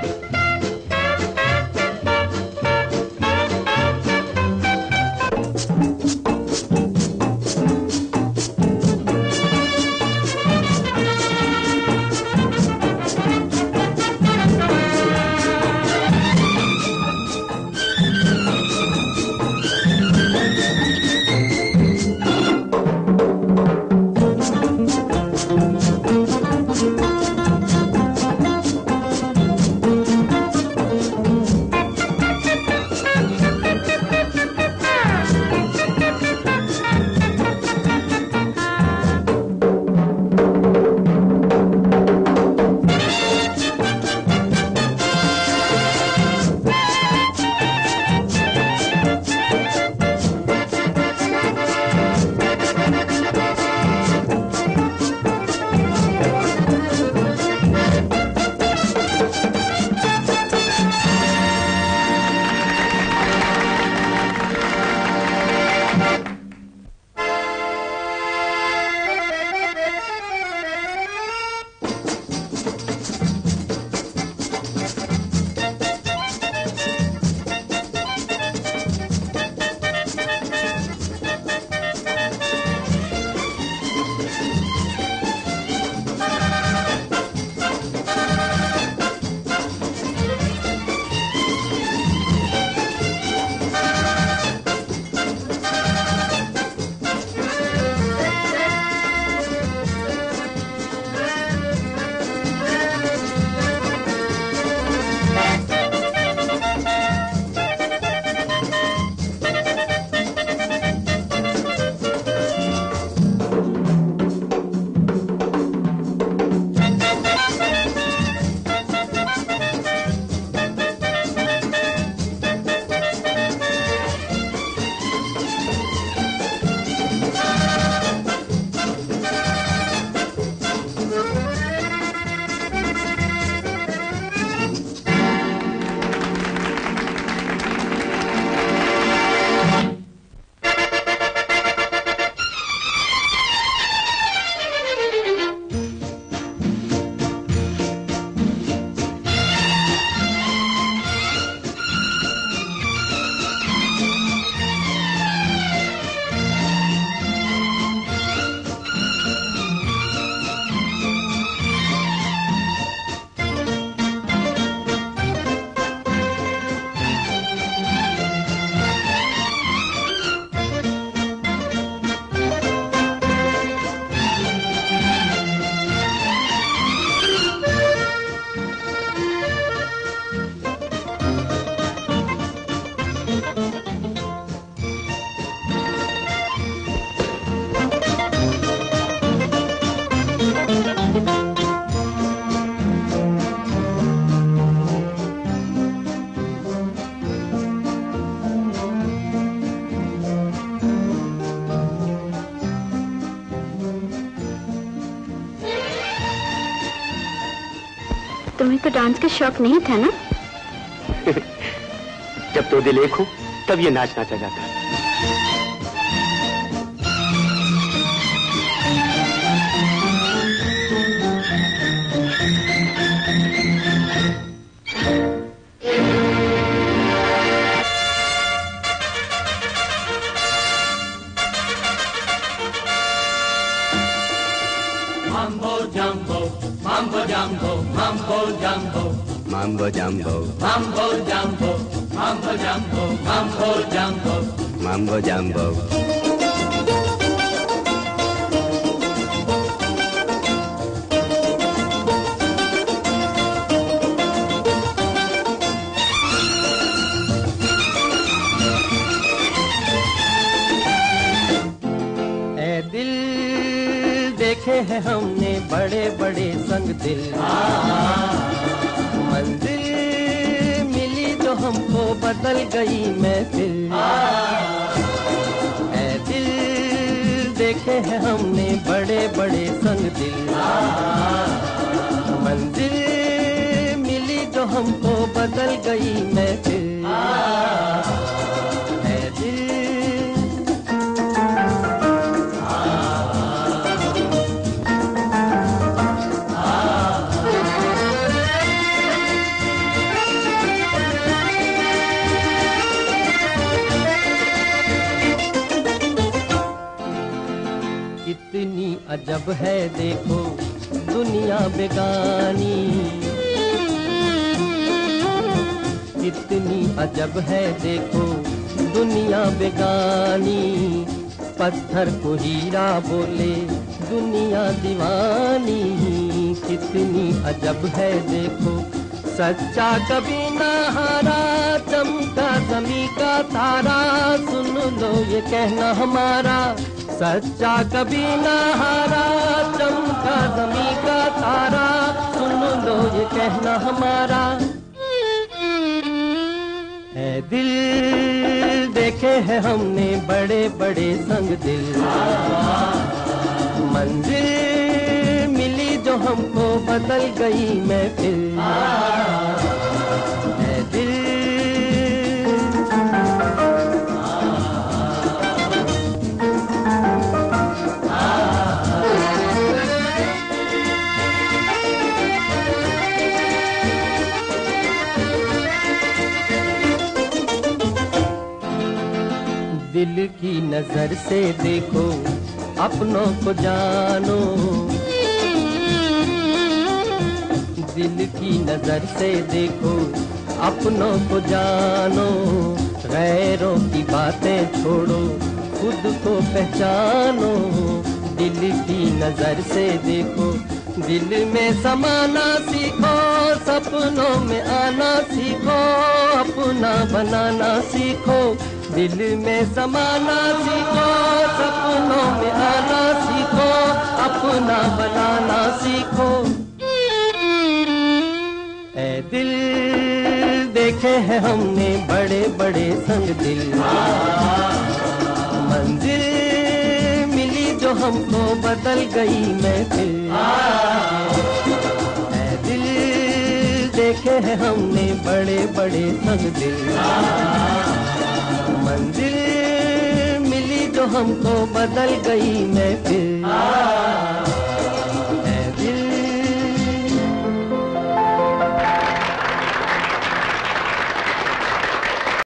तुम्हें तो डांस का शौक नहीं था ना? जब तो दिल एक हो तब ये नाच नाचा जाता है। Mambo jumbo, mambo jumbo, mambo jumbo, mambo jumbo, mambo jumbo, mambo jumbo, mambo jumbo, mambo jumbo. देखे हैं हमने बड़े बड़े संग दिल, मंजिल मिली तो हमको बदल गई महफिल। ऐ दिल देखे हैं हमने बड़े बड़े संग दिल, मंजिल मिली तो हमको बदल गई महफिल। अजब है देखो दुनिया बेगानी, कितनी अजब है देखो दुनिया बेगानी। पत्थर को हीरा बोले दुनिया दीवानी, कितनी अजब है देखो। सच्चा कभी ना हारा, चमका ज़मीं का तारा, सुन लो ये कहना हमारा। सच्चा कभी ना हारा, चमका ज़मीं का तारा, सुन लो ये कहना हमारा। है दिल देखे हैं हमने बड़े बड़े संग दिल, मंजिल मिली जो हमको बदल गई महफिल। है दिल दिल की नजर से देखो अपनों को जानो, दिल की नजर से देखो अपनों को जानो। गैरों की बातें छोड़ो खुद को पहचानो, दिल की नजर से देखो। दिल में समाना सीखो, सपनों में आना सीखो, अपना बनाना सीखो। दिल में समाना सीखो, सपनों में आना सीखो, अपना बनाना सीखो। ऐ दिल देखे हैं हमने बड़े बड़े संग दिल, मंजिल मिली जो हमको बदल गई महफिल। ऐ दिल देखे हैं हमने बड़े बड़े संग दिल, मंजिल मिली जो हमको बदल गई महफिल।